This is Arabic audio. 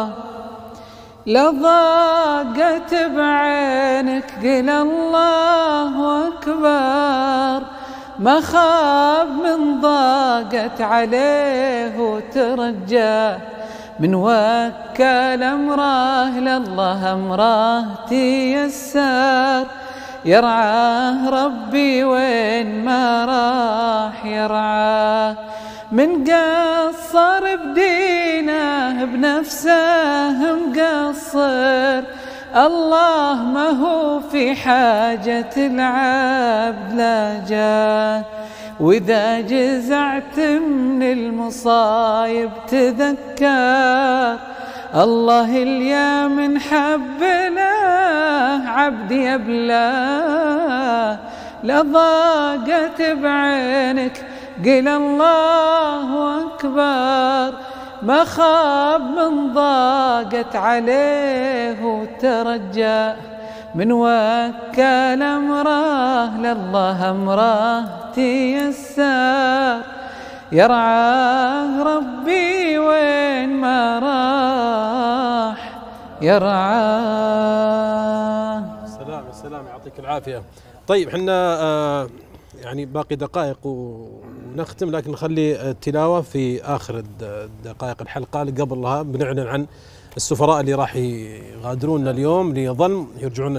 لضاقت بعينك قل الله أكبر، ما خاب من ضاقت عليه وترجى، من وكل أمره لله أمره تيسر، يرعاه ربي وين ما راح يرعاه، من قصر بدينه بنفسه مقصر، الله ما هو في حاجة العبد لا جاه، وإذا جزعت من المصايب تذكر، الله اليا من حب له عبدي يبلاه، لضاقت بعينك قل الله أكبر، ما خاب من ضاقت عليه وترجى، من وكل أمره لله أمره تيسر، يرعاه ربي وين ما راح يرعاه. سلام سلام، يعطيك العافية. طيب احنا يعني باقي دقائق ونختم، لكن نخلي التلاوة في آخر دقائق الحلقة. قبلها بنعلن عن السفراء اللي راح يغادرون اليوم لظن يرجعون